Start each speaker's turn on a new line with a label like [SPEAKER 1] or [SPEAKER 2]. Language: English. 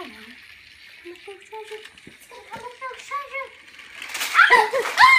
[SPEAKER 1] Come on. Come with no treasure. It's gonna come with no treasure. Ah!